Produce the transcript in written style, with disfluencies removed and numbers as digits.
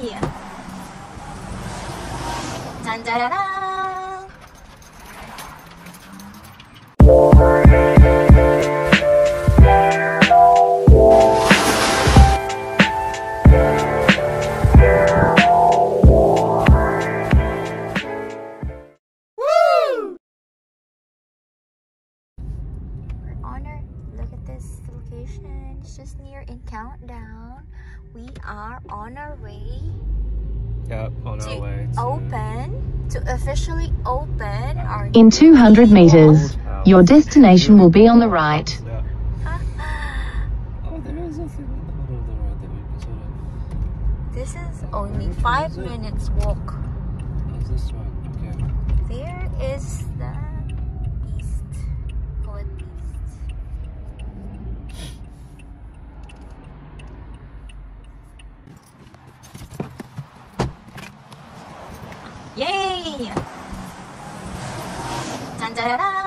짠짜라란! Look at this location. It's just near in Countdown. We are on our way. Yep, on our way to officially open our In 200 meters, your destination will be on the right. Yeah. Oh, there is a thing in the middle of the road that we can sort of... This is only 5 minutes walk. How's this one? Okay. There is the east. Call it east. Yay! 짠짜라란!